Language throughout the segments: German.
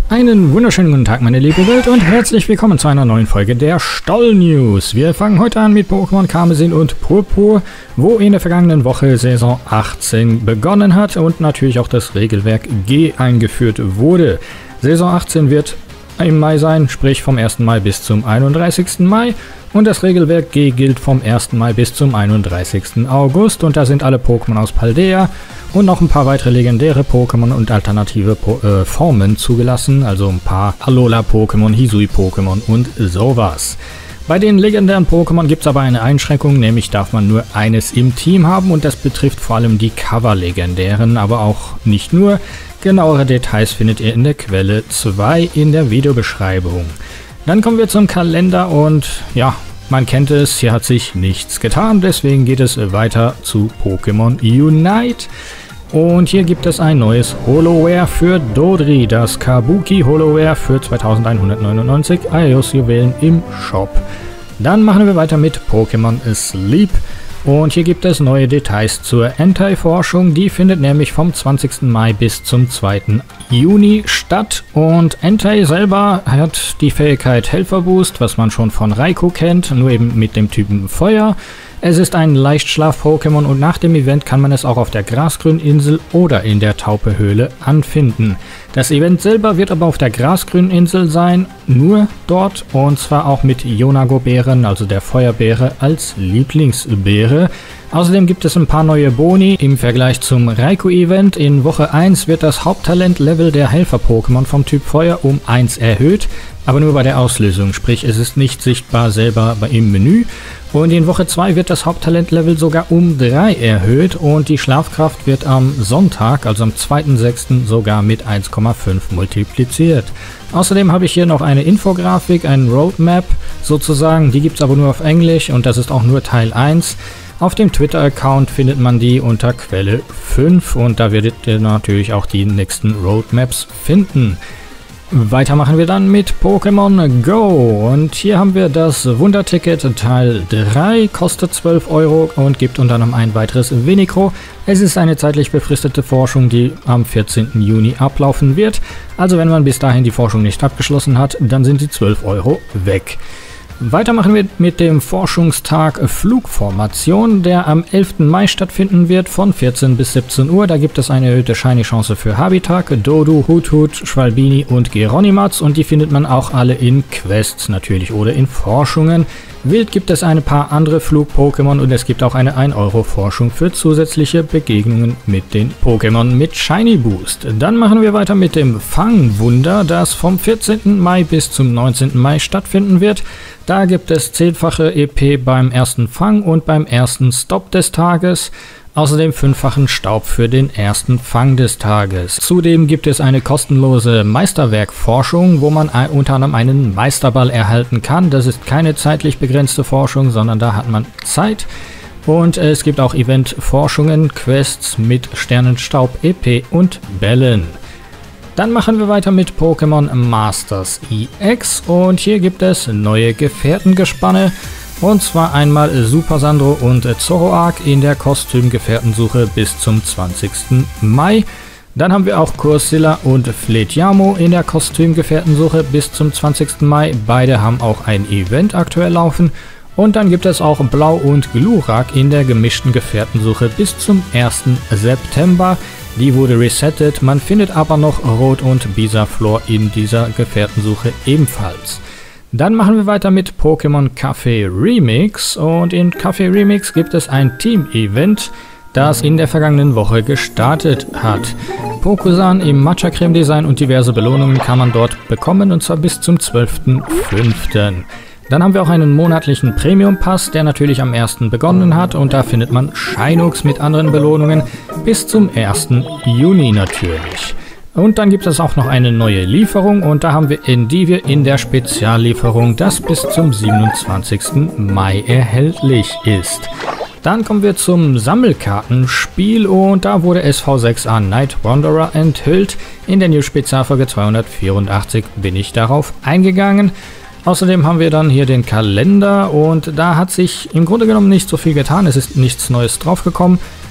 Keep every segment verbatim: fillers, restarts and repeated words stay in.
Einen wunderschönen guten Tag, meine liebe Welt, und herzlich willkommen zu einer neuen Folge der Stoll News. Wir fangen heute an mit Pokémon Karmesin und Purpur, wo in der vergangenen Woche Saison achtzehn begonnen hat und natürlich auch das Regelwerk G eingeführt wurde. Saison achtzehn wird im Mai sein, sprich vom ersten Mai bis zum einunddreißigsten Mai, und das Regelwerk G gilt vom ersten Mai bis zum einunddreißigsten August, und da sind alle Pokémon aus Paldea und noch ein paar weitere legendäre Pokémon und alternative po äh, Formen zugelassen, also ein paar Alola-Pokémon, Hisui-Pokémon und sowas. Bei den legendären Pokémon gibt es aber eine Einschränkung, nämlich darf man nur eines im Team haben, und das betrifft vor allem die Cover-legendären, aber auch nicht nur. Genauere Details findet ihr in der Quelle zwei in der Videobeschreibung. Dann kommen wir zum Kalender und ja, man kennt es, hier hat sich nichts getan, deswegen geht es weiter zu Pokémon Unite. Und hier gibt es ein neues Holoware für Dodri, das Kabuki Holoware für zweitausendeinhundertneunundneunzig I O S-Juwelen im Shop. Dann machen wir weiter mit Pokémon Sleep. Und hier gibt es neue Details zur Entei-Forschung, die findet nämlich vom zwanzigsten Mai bis zum zweiten Juni statt. Und Entei selber hat die Fähigkeit Helferboost, was man schon von Raikou kennt, nur eben mit dem Typen Feuer. Es ist ein Leichtschlaf-Pokémon und nach dem Event kann man es auch auf der Grasgrüninsel oder in der Taupe-Höhle anfinden. Das Event selber wird aber auf der Grasgrüninsel sein, nur dort, und zwar auch mit Yonago-Bären, also der Feuerbeere, als Lieblingsbeere. Außerdem gibt es ein paar neue Boni im Vergleich zum Raikou-Event. In Woche eins wird das Haupttalent-Level der Helfer-Pokémon vom Typ Feuer um eins erhöht, aber nur bei der Auslösung, sprich es ist nicht sichtbar selber im Menü. Und in Woche zwei wird das Haupttalent-Level sogar um drei erhöht und die Schlafkraft wird am Sonntag, also am zweiten sechsten sogar mit eins Komma fünf multipliziert. Außerdem habe ich hier noch eine Infografik, eine Roadmap sozusagen, die gibt es aber nur auf Englisch und das ist auch nur Teil eins. Auf dem Twitter-Account findet man die unter Quelle fünf und da werdet ihr natürlich auch die nächsten Roadmaps finden. Weiter machen wir dann mit Pokémon Go, und hier haben wir das Wunderticket Teil drei, kostet zwölf Euro und gibt unter anderem ein weiteres Winnicro. Es ist eine zeitlich befristete Forschung, die am vierzehnten Juni ablaufen wird, also wenn man bis dahin die Forschung nicht abgeschlossen hat, dann sind die zwölf Euro weg. Weiter machen wir mit dem Forschungstag Flugformation, der am elften Mai stattfinden wird von vierzehn bis siebzehn Uhr. Da gibt es eine erhöhte Shiny-Chance für Habitak, Dodu, Hoothoot, Schwalbini und Geronimats, und die findet man auch alle in Quests natürlich oder in Forschungen. Wild gibt es ein paar andere Flug-Pokémon und es gibt auch eine ein Euro Forschung für zusätzliche Begegnungen mit den Pokémon mit Shiny Boost. Dann machen wir weiter mit dem Fangwunder, das vom vierzehnten Mai bis zum neunzehnten Mai stattfinden wird. Da gibt es zehnfache E P beim ersten Fang und beim ersten Stop des Tages. Außerdem fünffachen Staub für den ersten Fang des Tages. Zudem gibt es eine kostenlose Meisterwerkforschung, wo man unter anderem einen Meisterball erhalten kann. Das ist keine zeitlich begrenzte Forschung, sondern da hat man Zeit. Und es gibt auch Eventforschungen, Quests mit Sternenstaub, E P und Bällen. Dann machen wir weiter mit Pokémon Masters E X und hier gibt es neue Gefährtengespanne. Und zwar einmal Super Sandro und Zoroark in der Kostümgefährtensuche bis zum zwanzigsten Mai. Dann haben wir auch Cursilla und Fletjamo in der Kostümgefährtensuche bis zum zwanzigsten Mai. Beide haben auch ein Event aktuell laufen. Und dann gibt es auch Blau und Glurak in der gemischten Gefährtensuche bis zum ersten September. Die wurde resettet, man findet aber noch Rot und Bisaflor in dieser Gefährtensuche ebenfalls. Dann machen wir weiter mit Pokémon Café Remix, und in Café Remix gibt es ein Team-Event, das in der vergangenen Woche gestartet hat. Pokusan im Matcha-Creme-Design und diverse Belohnungen kann man dort bekommen, und zwar bis zum zwölften fünften Dann haben wir auch einen monatlichen Premium-Pass, der natürlich am ersten begonnen hat, und da findet man Shinux mit anderen Belohnungen bis zum ersten Juni natürlich. Und dann gibt es auch noch eine neue Lieferung, und da haben wir Endivir in der Speziallieferung, das bis zum siebenundzwanzigsten Mai erhältlich ist. Dann kommen wir zum Sammelkartenspiel, und da wurde S V sechs A Night Wanderer enthüllt. In der News-Spezialfolge zweihundertvierundachtzig bin ich darauf eingegangen. Außerdem haben wir dann hier den Kalender, und da hat sich im Grunde genommen nicht so viel getan, es ist nichts Neues draufgekommen.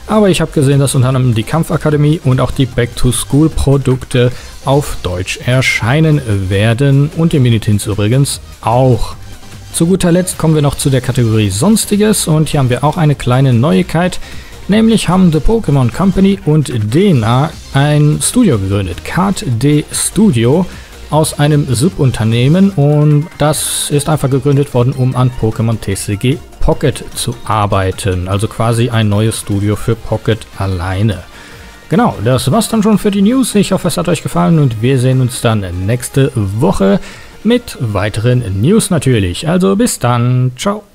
Aber ich habe gesehen, dass unter anderem die Kampfakademie und auch die Back-to-School-Produkte auf Deutsch erscheinen werden und die Minitins übrigens auch. Zu guter Letzt kommen wir noch zu der Kategorie Sonstiges und hier haben wir auch eine kleine Neuigkeit. Nämlich haben The Pokémon Company und Dena ein Studio gegründet, Card D Studio, aus einem Subunternehmen, und das ist einfach gegründet worden, um an Pokémon T C G Pocket zu arbeiten, also quasi ein neues Studio für Pocket alleine. Genau, das war's dann schon für die News. Ich hoffe, es hat euch gefallen und wir sehen uns dann nächste Woche mit weiteren News natürlich. Also bis dann, ciao.